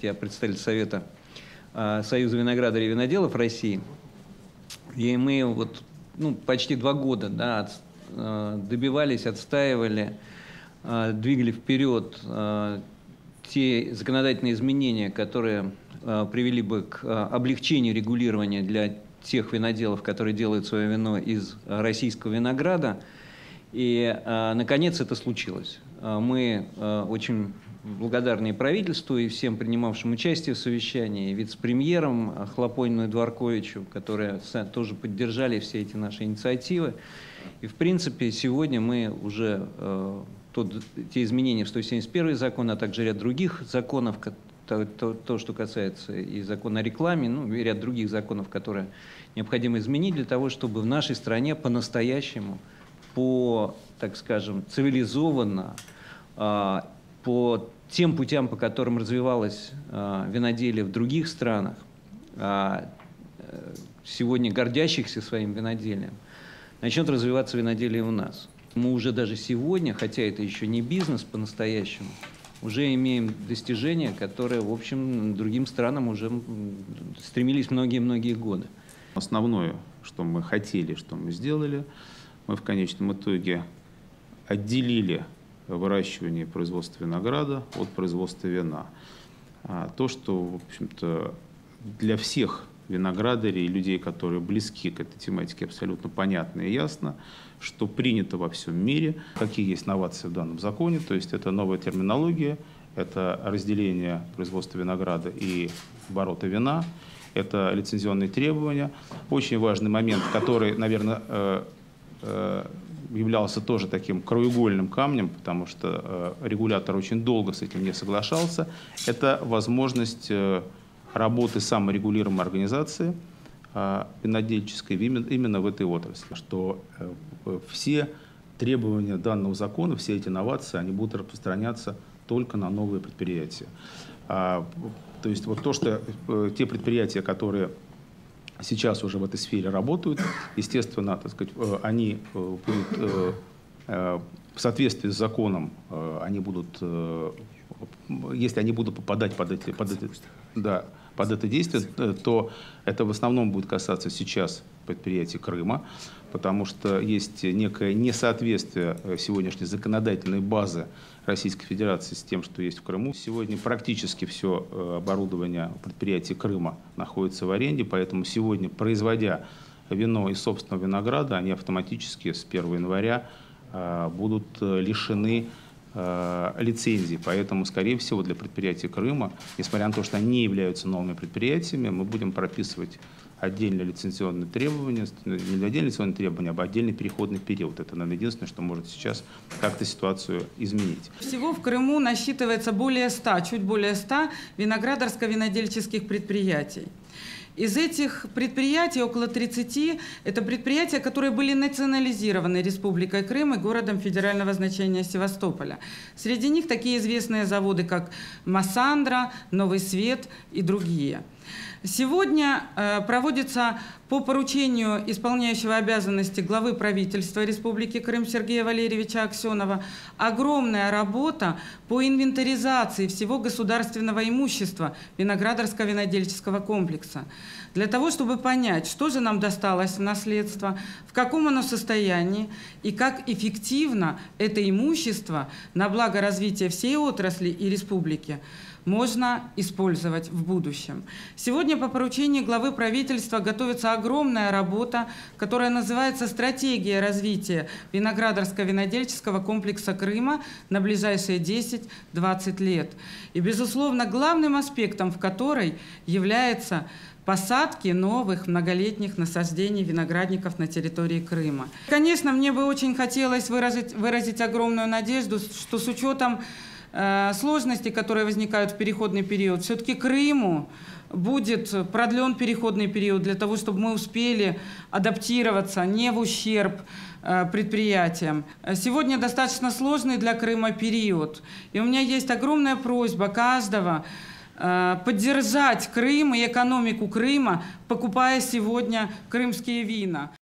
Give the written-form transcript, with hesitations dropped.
я представитель Совета Союза виноградарей и виноделов России. И мы вот, почти 2 года добивались, отстаивали, двигали вперед те законодательные изменения, которые привели бы к облегчению регулирования для тех виноделов, которые делают свое вино из российского винограда. И, наконец, это случилось. Мы очень благодарны и правительству, и всем принимавшим участие в совещании, и вице-премьерам Хлопонину и Дворковичу, которые тоже поддержали все эти наши инициативы. И, в принципе, сегодня мы уже те изменения в 171 закон, а также ряд других законов, то, что касается и закона о рекламе, и ряд других законов, которые необходимо изменить для того, чтобы в нашей стране по-настоящему, так скажем, цивилизованно, по тем путям, по которым развивалось виноделие в других странах, сегодня гордящихся своим виноделием, начнет развиваться виноделие у нас. Мы уже даже сегодня, хотя это еще не бизнес по-настоящему, уже имеем достижения, которые, в общем, другим странам уже стремились многие-многие годы. Основное, что мы хотели, что мы сделали, мы в конечном итоге отделили выращивание и производство винограда от производства вина. То, что, в общем-то, для всех виноградарей и людей, которые близки к этой тематике, абсолютно понятно и ясно, что принято во всем мире, какие есть новации в данном законе, то есть это новая терминология, это разделение производства винограда и оборота вина, это лицензионные требования. Очень важный момент, который, наверное, являлся тоже таким краеугольным камнем, потому что регулятор очень долго с этим не соглашался, это возможность работы саморегулируемой организации винодельческой именно в этой отрасли, что все требования данного закона, все эти инновации, они будут распространяться только на новые предприятия. То есть вот те предприятия, которые сейчас уже в этой сфере работают, естественно, так сказать, они будут в соответствии с законом, они будут, если они будут попадать под это действие, то это в основном будет касаться сейчас предприятий Крыма, потому что есть некое несоответствие сегодняшней законодательной базы Российской Федерации с тем, что есть в Крыму. Сегодня практически все оборудование предприятий Крыма находится в аренде, поэтому сегодня, производя вино из собственного винограда, они автоматически с 1 января будут лишены лицензий. Поэтому, скорее всего, для предприятий Крыма, несмотря на то, что они не являются новыми предприятиями, мы будем прописывать отдельные лицензионные требования, не отдельные лицензионные требования, а отдельный переходный период. Это, наверное, единственное, что может сейчас как-то ситуацию изменить. Всего в Крыму насчитывается чуть более 100 виноградарско-винодельческих предприятий. Из этих предприятий около 30 – это предприятия, которые были национализированы Республикой Крым и городом федерального значения Севастополя. Среди них такие известные заводы, как Массандра, Новый Свет и другие. Сегодня проводится по поручению исполняющего обязанности главы правительства Республики Крым Сергея Валерьевича Аксенова огромная работа по инвентаризации всего государственного имущества виноградарско-винодельческого комплекса. Для того, чтобы понять, что же нам досталось в наследство, в каком оно состоянии и как эффективно это имущество на благо развития всей отрасли и республики можно использовать в будущем. Сегодня по поручению главы правительства готовится огромная работа, которая называется «Стратегия развития виноградарско-винодельческого комплекса Крыма на ближайшие 10-20 лет». И, безусловно, главным аспектом в которой является посадки новых многолетних насаждений виноградников на территории Крыма. Конечно, мне бы очень хотелось выразить огромную надежду, что с учетом сложностей, которые возникают в переходный период, все-таки Крыму будет продлен переходный период для того, чтобы мы успели адаптироваться не в ущерб предприятиям. Сегодня достаточно сложный для Крыма период, и у меня есть огромная просьба каждого поддержать Крым и экономику Крыма, покупая сегодня крымские вина.